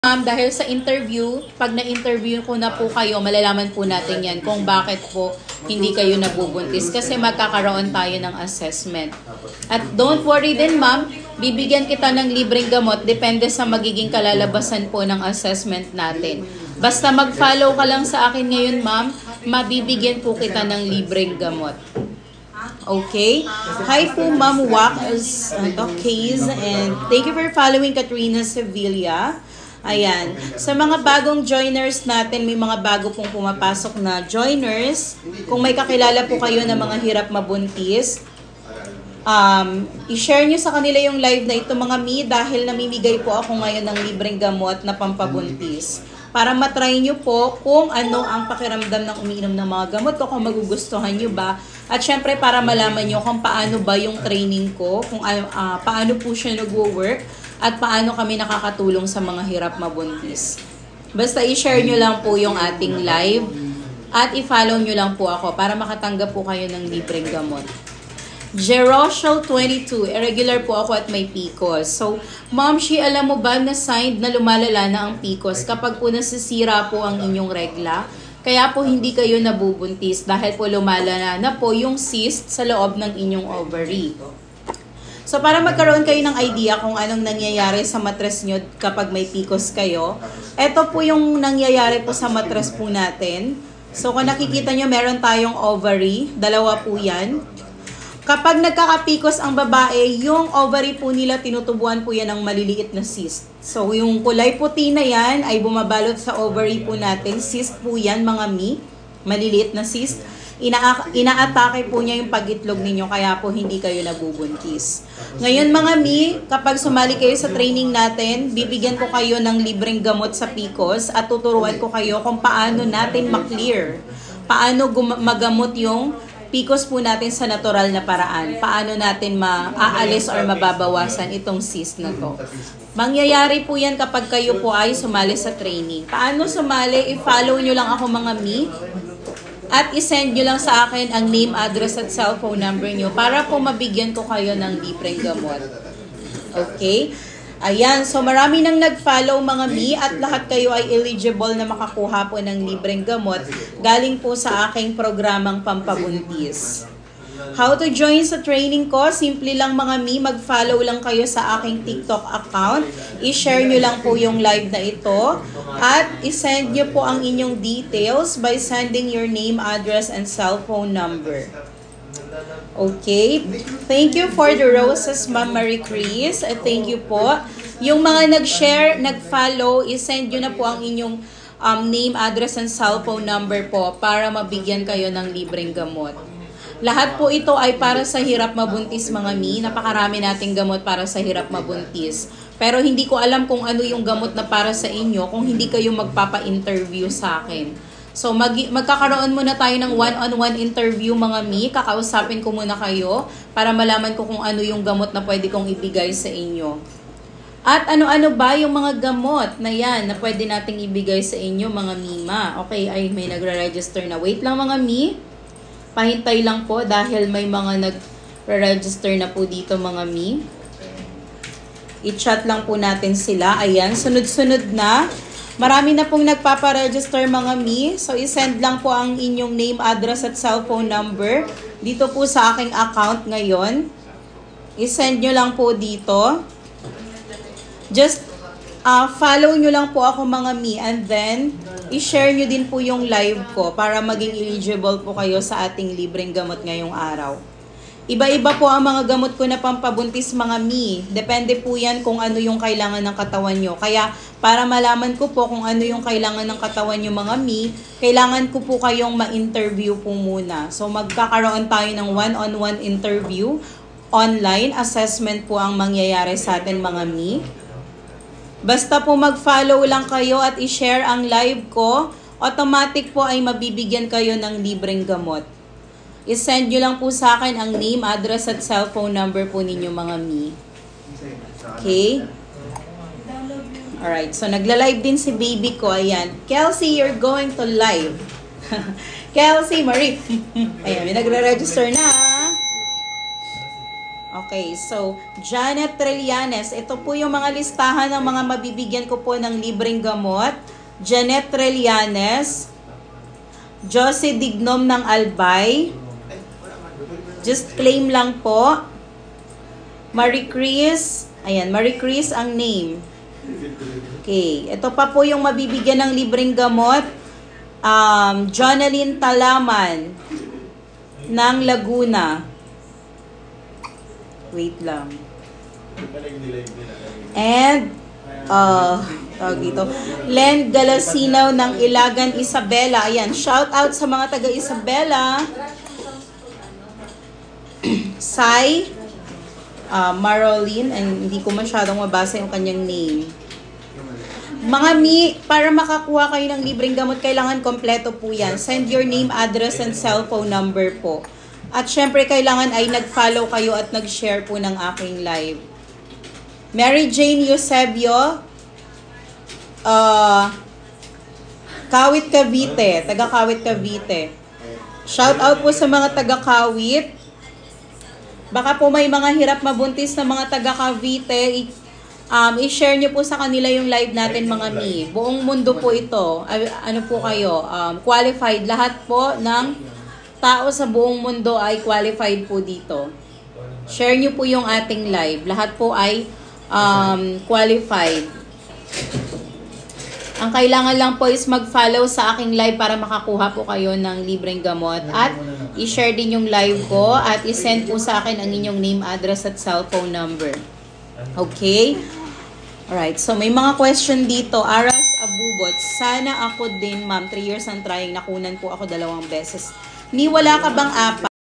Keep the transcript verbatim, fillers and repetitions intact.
Ma'am, dahil sa interview, pag na-interview ko na po kayo, malalaman po natin yan kung bakit po hindi kayo nabubuntis. Kasi magkakaroon tayo ng assessment. At don't worry din, ma'am, bibigyan kita ng libreng gamot depende sa magiging kalalabasan po ng assessment natin. Basta mag-follow ka lang sa akin ngayon, ma'am, mabibigyan po kita ng libreng gamot. Okay? Hi po, Ma'am Wax, uh, Case, and thank you for following Katrina Sevilla. Ayan. Sa mga bagong joiners natin, may mga bago pong pumapasok na joiners. Kung may kakilala po kayo na mga hirap mabuntis, um, i-share nyo sa kanila yung live na ito, mga mi, dahil namimigay po ako ngayon ng libreng gamot na pampabuntis. Para matry nyo po kung ano ang pakiramdam ng umiinom ng mga gamot ko, kung magugustuhan nyo ba. At syempre para malaman nyo kung paano ba yung training ko, kung uh, paano po siya nag-work, at paano kami nakakatulong sa mga hirap mabuntis. Basta i-share nyo lang po yung ating live at i-follow nyo lang po ako para makatanggap po kayo ng libreng gamot. Jeroshel twenty-two, irregular po ako at may P C O S. So, Ma'am Shi, alam mo ba na sign na lumalala na ang P C O S kapag po nasisira po ang inyong regla? Kaya po hindi kayo nabubuntis dahil po lumalala na po yung cyst sa loob ng inyong ovary. So, para magkaroon kayo ng idea kung anong nangyayari sa matres nyo kapag may P C O S kayo, ito po yung nangyayari po sa matres po natin. So, kung nakikita nyo, meron tayong ovary. Dalawa po yan. Kapag nagkaka-P C O S ang babae, yung ovary po nila, tinutubuan po yan ng maliliit na cyst. So, yung kulay puti na yan ay bumabalot sa ovary po natin. Cyst po yan, mga mi. Maliliit na cyst. Ina- ina-atake po niya yung pag-itlog ninyo, kaya po hindi kayo nabubuntis. Ngayon mga mi, kapag sumali kayo sa training natin, bibigyan ko kayo ng libreng gamot sa P C O S at tuturuan ko kayo kung paano natin ma-clear. Paano magamot yung P C O S po natin sa natural na paraan. Paano natin maaalis or mababawasan itong cyst na to. Mangyayari po yan kapag kayo po ay sumali sa training. Paano sumali? I-follow nyo lang ako mga mi. At isend nyo lang sa akin ang name, address at cellphone number nyo para po mabigyan ko kayo ng libreng gamot. Okay? Ayan. So marami nang nag-follow mga mi at lahat kayo ay eligible na makakuha po ng libreng gamot galing po sa aking programang pampabuntis. How to join sa training ko? Simple lang mga mi, mag-follow lang kayo sa aking TikTok account. I-share nyo lang po yung live na ito. At isend nyo po ang inyong details by sending your name, address, and cellphone number. Okay? Thank you for the roses, Ma'am Marie Chris. Thank you po. Yung mga nag-share, nag-follow, isend nyo na po ang inyong um, name, address, and cellphone number po para mabigyan kayo ng libreng gamot. Lahat po ito ay para sa hirap mabuntis mga mi. Napakarami nating gamot para sa hirap mabuntis. Pero hindi ko alam kung ano yung gamot na para sa inyo kung hindi kayo magpapa-interview sa akin. So mag magkakaroon muna tayo ng one-on-one interview mga mi. Kakausapin ko muna kayo para malaman ko kung ano yung gamot na pwede kong ibigay sa inyo. At ano-ano ba yung mga gamot na yan na pwede nating ibigay sa inyo mga mima. Okay, ay may nagre-register na. Wait lang mga mi. Pahintay lang po dahil may mga nag-register na po dito mga mi. I-chat lang po natin sila. Ayan, sunod-sunod na. Marami na pong nagpapa-register mga mi. So, isend lang po ang inyong name, address at cellphone number dito po sa aking account ngayon. Isend nyo lang po dito. Just Uh, follow nyo lang po ako mga mi and then i-share nyo din po yung live ko para maging eligible po kayo sa ating libreng gamot ngayong araw. Iba-iba po ang mga gamot ko na pampabuntis mga mi. Depende po yan kung ano yung kailangan ng katawan nyo. Kaya para malaman ko po kung ano yung kailangan ng katawan nyo mga mi, kailangan ko po kayong ma-interview po muna. So magkakaroon tayo ng one-on-one interview. Online assessment po ang mangyayari sa atin mga mi. Basta po mag-follow lang kayo at i-share ang live ko, automatic po ay mabibigyan kayo ng libreng gamot. I-send nyo lang po sa akin ang name, address at cellphone number po ninyo mga mi. Okay? Alright, so nagla-live din si baby ko. Ayan. Kelsey, you're going to live. Kelsey, Marie. Ayan, may nagre-register na. Okay, so Janet Trillanes, ito po yung mga listahan ng mga mabibigyan ko po ng libreng gamot. Janet Trillanes, Josie Dignom ng Albay, just claim lang po. Marie Chris, ayan, Marie Chris ang name. Okay, ito pa po yung mabibigyan ng libreng gamot. Um, Jonalyn Talaman ng Laguna. Wait lang. And, uh, tawag dito, Len Galasinaw ng Ilagan, Isabela. Ayan, shout out sa mga taga Isabela. Sai, uh, Marolyn, and hindi ko masyadong mabasa yung kanyang name. Mga mi, para makakuha kayo ng libreng gamot, kailangan kompleto po yan. Send your name, address, and cellphone number po. At syempre, kailangan ay nag-follow kayo at nag-share po ng aking live. Mary Jane Eusebio, uh, Kawit Cavite, taga Kawit Cavite. Shout out po sa mga taga Kawit. Baka po may mga hirap mabuntis na mga taga Cavite. Um, i-share nyo po sa kanila yung live natin, mga mi. Buong mundo po ito. Ano po kayo? Um, qualified. Lahat po ng tao sa buong mundo ay qualified po dito. Share nyo po yung ating live. Lahat po ay um, qualified. Ang kailangan lang po is mag-follow sa aking live para makakuha po kayo ng libreng gamot. At i-share din yung live ko at i-send po sa akin ang inyong name, address at cellphone number. Okay? Alright, so may mga question dito. Aras Abubot, sana ako din, ma'am. three years ang trying, nakunan po ako dalawang beses. Ni wala ka bang apa?